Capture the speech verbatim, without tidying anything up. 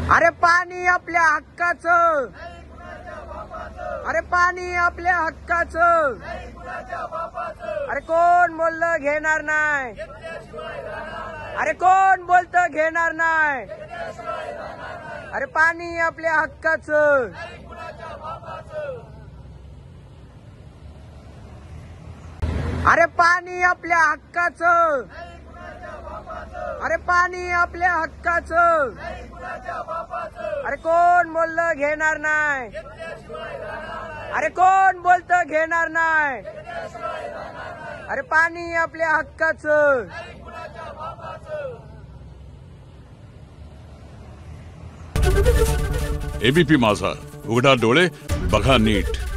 अरे पाणी आपल्या हक्काचं, अरे पाणी आपल्या हक्काचं, अरे कोण बोललं घेणार नाही, अरे कोण बोलतं घेणार नाही, अरे पाणी आपल्या हक्काचं. अरे पाणी आपल्या हक्काचं, अरे पाणी आपल्या हक्काचं, अरे कोण बोललं घेणार नाही, अरे कोण बोलतं घेणार नाही, अरे पाणी आपल्या हक्काचं. एबीपी माझा, उघडा डोळे बघा नीट.